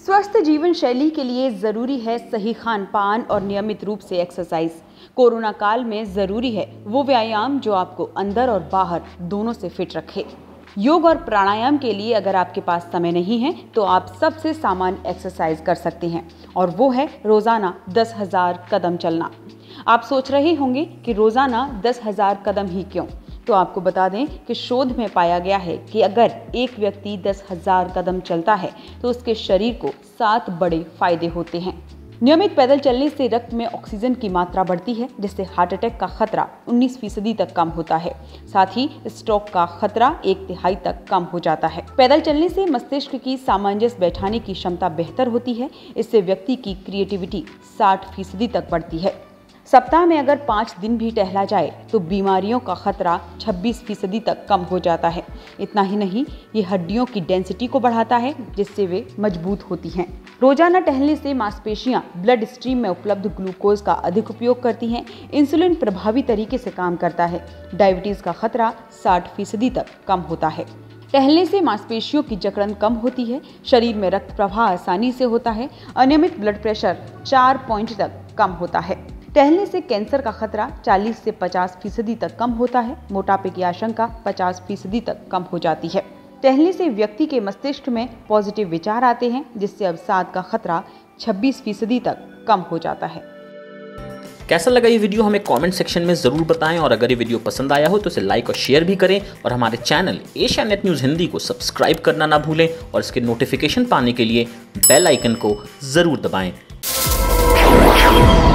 स्वस्थ जीवन शैली के लिए जरूरी है सही खान पान और नियमित रूप से एक्सरसाइज। कोरोना काल में जरूरी है वो व्यायाम जो आपको अंदर और बाहर दोनों से फिट रखे। योग और प्राणायाम के लिए अगर आपके पास समय नहीं है तो आप सबसे सामान्य एक्सरसाइज कर सकते हैं और वो है रोजाना 10,000 कदम चलना। आप सोच रहे होंगे कि रोजाना 10,000 कदम ही क्यों, तो आपको बता दें कि शोध में पाया गया है कि अगर एक व्यक्ति 10,000 कदम चलता है तो उसके शरीर को 7 बड़े फायदे होते हैं। नियमित पैदल चलने से रक्त में ऑक्सीजन की मात्रा बढ़ती है, जिससे हार्ट अटैक का खतरा 19% तक कम होता है। साथ ही स्ट्रोक का खतरा 1/3 तक कम हो जाता है। पैदल चलने से मस्तिष्क की सामंजस्य बैठाने की क्षमता बेहतर होती है। इससे व्यक्ति की क्रिएटिविटी 60% तक बढ़ती है। सप्ताह में अगर 5 दिन भी टहला जाए तो बीमारियों का खतरा 26% तक कम हो जाता है। इतना ही नहीं, ये हड्डियों की डेंसिटी को बढ़ाता है, जिससे वे मजबूत होती हैं। रोजाना टहलने से मांसपेशियां ब्लड स्ट्रीम में उपलब्ध ग्लूकोज का अधिक उपयोग करती हैं। इंसुलिन प्रभावी तरीके से काम करता है। डायबिटीज का खतरा 60% तक कम होता है। टहलने से मांसपेशियों की जकड़न कम होती है। शरीर में रक्त प्रवाह आसानी से होता है। अनियमित ब्लड प्रेशर 4 पॉइंट तक कम होता है। टहलने से कैंसर का खतरा 40 से 50% तक कम होता है। मोटापे की आशंका 50% तक कम हो जाती है। टहलने से व्यक्ति के मस्तिष्क में पॉजिटिव विचार आते हैं, जिससे अवसाद का खतरा 26% तक कम हो जाता है। कैसा लगा ये वीडियो हमें कमेंट सेक्शन में जरूर बताएं और अगर ये वीडियो पसंद आया हो तो इसे लाइक और शेयर भी करें और हमारे channel Asianet News Hindi को सब्सक्राइब करना ना भूलें और इसके नोटिफिकेशन पाने के लिए बेल आइकन को जरूर दबाएं।